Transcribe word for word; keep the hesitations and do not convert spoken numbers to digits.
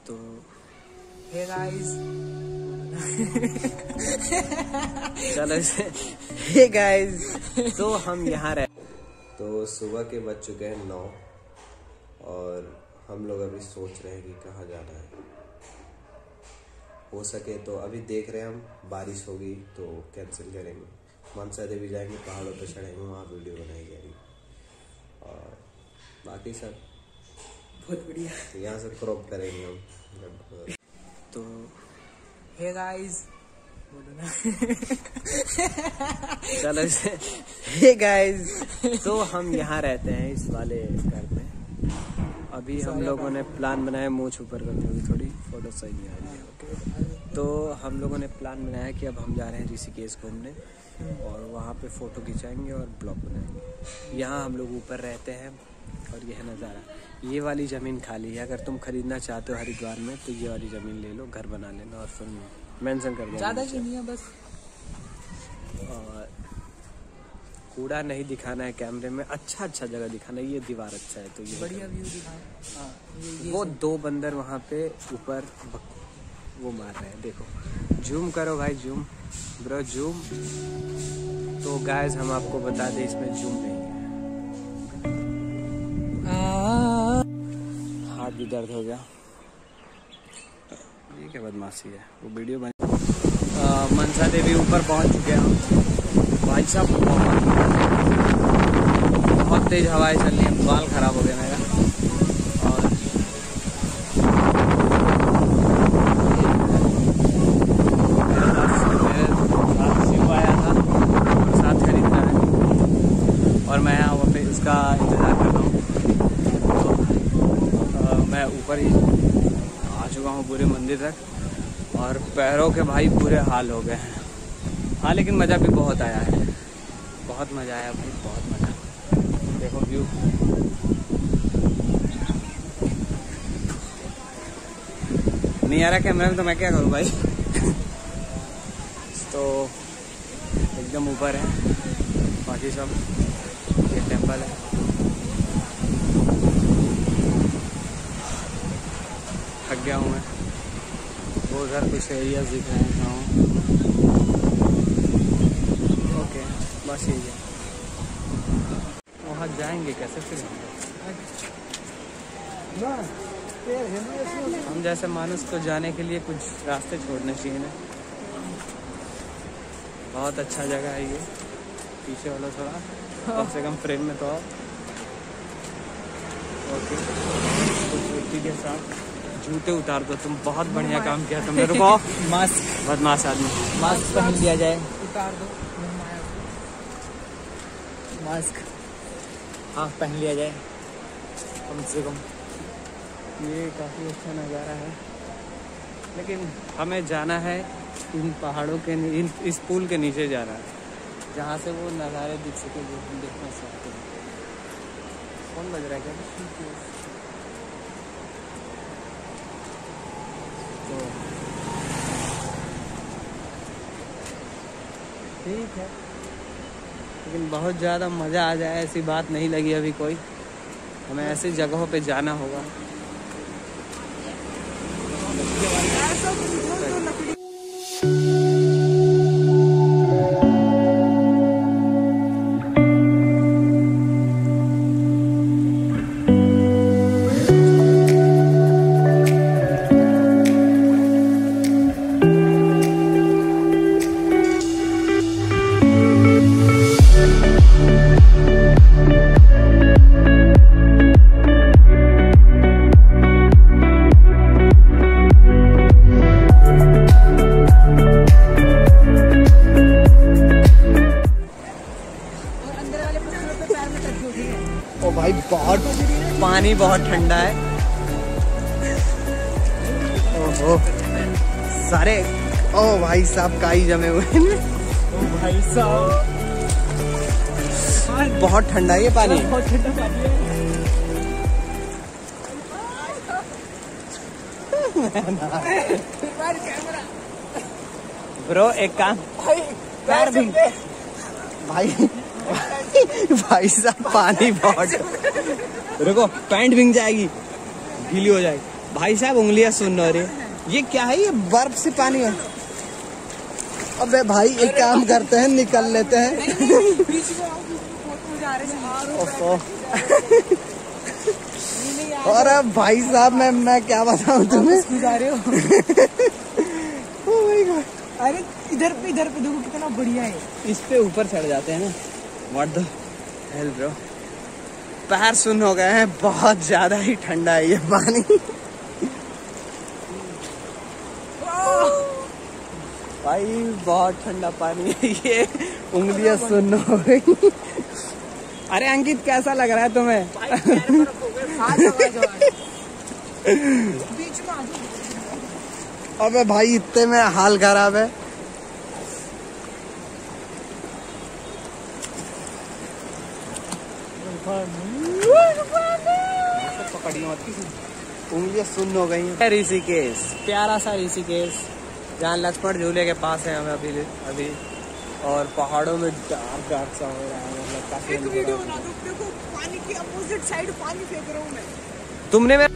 तो hey guys चलो hey guys तो हम यहाँ रहे। तो सुबह के बज चुके हैं नौ और हम लोग अभी सोच रहे हैं कि कहाँ जाना है। हो सके तो अभी देख रहे हैं हम, बारिश होगी तो कैंसिल करेंगे। मनसा देवी जाएंगे, पहाड़ों पे चढ़ेंगे, वहाँ वीडियो बनाई जाएगी और बाकी सब बहुत बढ़िया। तो यहाँ से क्रॉप करेंगे हम। तो हे गाइस बोलो ना चलो हे गाइस तो हम यहाँ रहते हैं इस वाले घर में। अभी हम लोगों ने प्लान बनाया, मूंछ ऊपर करते हुए थोड़ी फोटो सही नहीं आ रही है। तो हम लोगों ने प्लान बनाया कि अब हम जा रहे हैं ऋषिकेश घूमने और वहाँ पे फ़ोटो खिंचाएंगे और ब्लॉग बनाएंगे। यहाँ हम लोग ऊपर रहते हैं और यह नज़ारा। ये वाली ज़मीन खाली है, अगर तुम खरीदना चाहते हो हरिद्वार में तो ये वाली ज़मीन ले लो, घर बना लेना और फिर मेंशन कर देना। ज़्यादा नहीं है बस। और कूड़ा नहीं दिखाना है कैमरे में, अच्छा अच्छा जगह दिखाना है। ये दीवार अच्छा है तो ये बढ़िया व्यू दिखा। हाँ, वो दो बंदर वहाँ पे ऊपर वो मार रहे हैं, देखो। जूम करो भाई, जूम ब्रो, जूम। तो गाइस हम आपको बता दें इसमें जूम नहीं है। हाथ भी दर्द हो गया। ये क्या बदमाशी है। वो वीडियो बन मनसा देवी ऊपर पहुंच चुके हैं हम। भाई साहब बहुत तेज हवाएं चल रही है, बाल खराब हो गया मेरा। और साथ शिव आया था, साथ खरीदना है और मैं यहाँ पे उसका इंतज़ार कर रहा हूँ। तो आ, मैं ऊपर ही आ चुका हूँ पूरे मंदिर तक और पैरों के भाई पूरे हाल हो गए हैं। हाँ लेकिन मज़ा भी बहुत आया है, बहुत मज़ा आया भाई, बहुत मज़ा। देखो व्यू, नहीं आ रहा कैमरा में तो मैं क्या करूँ भाई। तो एकदम ऊपर है, बाकी सब ये टेम्पल है। थक गया हूँ मैं। वो उधर कुछ एरियाज दिख रहे हैं गाँव। ओके बस यही है। वहाँ जाएंगे कैसे फिर? हम जैसे मानुस को जाने के लिए कुछ रास्ते छोड़ने चाहिए ना। बहुत अच्छा जगह है ये। पीछे वाला थोड़ा कम से कम फ्रेम में तो आओ। ओके कुछ व्यक्ति के साथ जूते उतार दो तुम, बहुत बढ़िया काम किया तुमने। रुको, मास्क, बदमाश आदमी, मास्क पहन लिया जाए। उतार दो मास्क, हाँ पहन लिया जाए कम से कम। ये काफ़ी अच्छा नज़ारा है लेकिन हमें जाना है इन पहाड़ों के, इन इस पुल के नीचे जाना है जहाँ से वो नज़ारे दिख सके जो हम देखना चाहते हैं। कौन बज रहा है क्या? तो ठीक है लेकिन बहुत ज़्यादा मज़ा आ जाए ऐसी बात नहीं लगी अभी कोई। हमें ऐसी जगहों पे जाना होगा। ओ भाई बहुत पानी बहुत ठंडा है। ओहो सारे, ओ भाई साहब काई जमे हुए हैं। ओ भाई साहब बहुत ठंडा है ये पानी। बहुत ठंडा पानी है। ब्रो एक काम, पैर भी भाई भाई साहब पानी बहुत। रुको पैंट भीग जाएगी, गीली हो जाएगी। भाई साहब उंगलियां सुन रहे। ये क्या है? ये बर्फ से पानी है। अबे भाई एक काम करते हैं, निकल लेते हैं। और अब भाई साहब मैं मैं क्या बताऊं तुम्हें। जा रहे हो? Oh my God. अरे इधर पे इधर पे देखो कितना बढ़िया है। इस पे ऊपर चढ़ जाते हैं ना। What the hell bro? पैर सुन हो गए हैं, बहुत ज्यादा ही ठंडा है ये पानी। भाई बहुत ठंडा पानी है ये, उंगलियां सुन हो गई। अरे अंकित कैसा लग रहा है तुम्हें? बीच में आ जाओ। अबे भाई इतने में हाल खराब है। उंगलियां सुन्न हो गई हैं। ऋषिकेश, प्यारा सा ऋषिकेश, जहाँ लक्ष्मण झूले के पास है हमें अभी अभी और पहाड़ों में डार्क डार्क सा हो रहा है। मतलब काफी एक वीडियो बना दो, देखो पानी की अपोजिट साइड पानी फेंक रहा हूँ मैं। तुमने